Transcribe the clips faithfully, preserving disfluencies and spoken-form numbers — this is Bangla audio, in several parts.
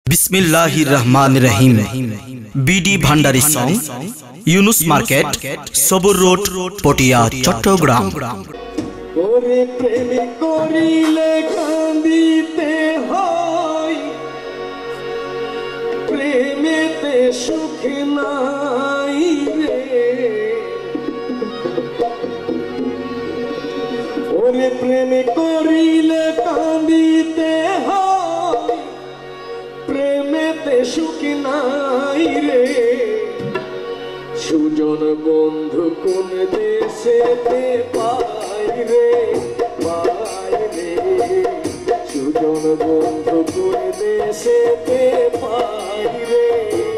बिस्मिल्लाहिर रहमानिर रहीम BD Bhandari song Yunus market Sabur road Patiya Chattogram. ओरे प्रेम करिले कांदिते हय प्रेमेते सुख नाई रे। ओरे प्रेम करिले कांदिते हय प्रेमेते सुख नाई रे। सुजन बंधु कोन देशेते पाई रे पाई रे। सुजन बंधु कोन देशेते पाई रे।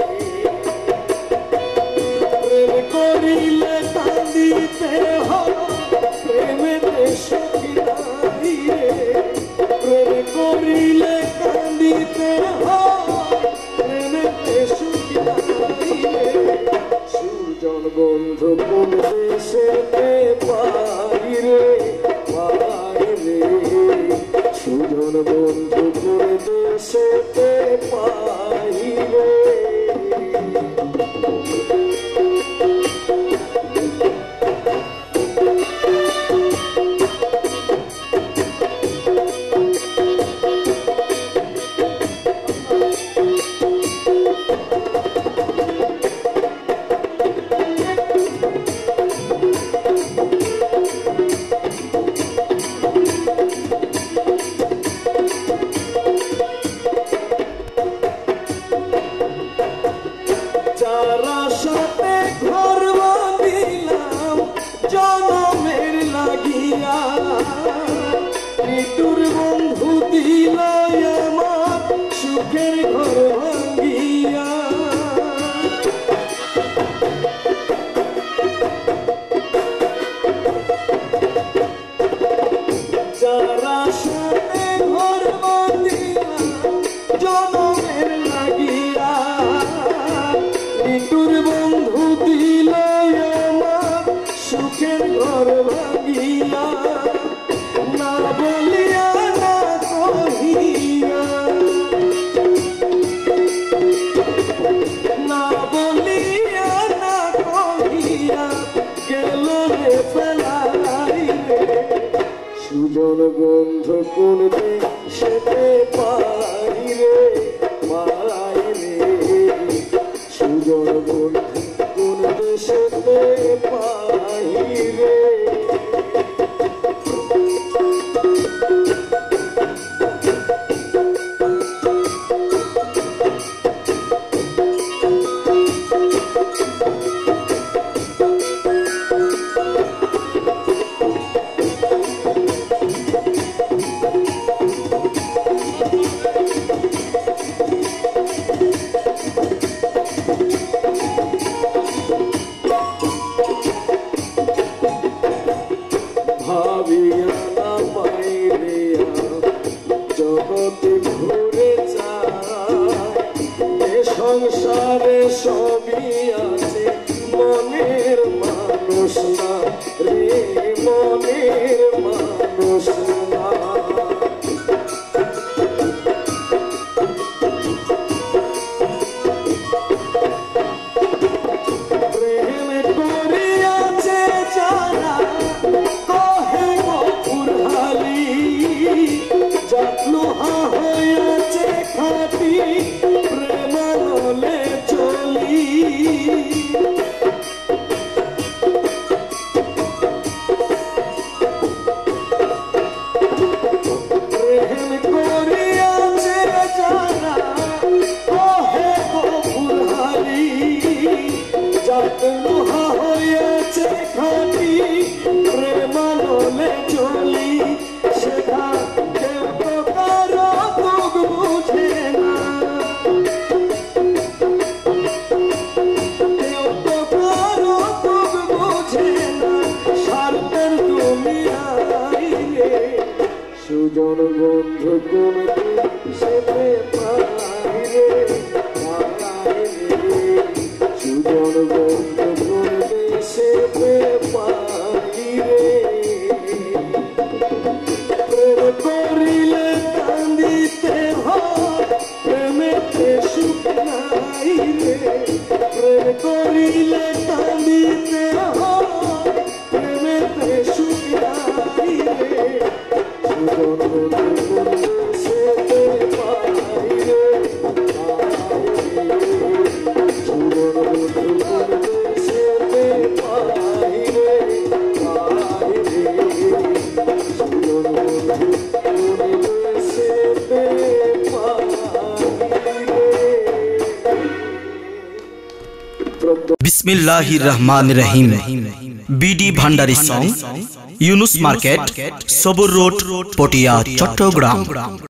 प्रेम करिले कांदिते हय प्रेमेते सुख नाई रे। प्रेम करिले कांदिते हय प्रेमेते सुख नाई रे। सुजन बंधु कोन देशेते पाई रे पाई रे। सुजन बंधु कोन देशेते पाई रे। सुजन बंधु कोन देशेते पाई रे पाई रे। सुजन बंधु कोन देशेते पाई रे। संसारे सभी आछे मनेर मानुष ना रे मनेर मानुष ना। प्रेम करियाछे जारा कहे गो पुरहाली जत्लोहा हइयाछे खाटी সুখ নাই রে প্রেম করিলে কান্দিতে হয় প্রেমেতে সুখ নাই রে সুজন বন্ধু সেতে পাই রে সুজন বন্ধু সেতে পাই রে সুজন বন্ধু সেতে बिस्मिल्लाहिर रहमानिर रहीम BD Bhandari song Yunus market Sabur road Patiya Chattogram.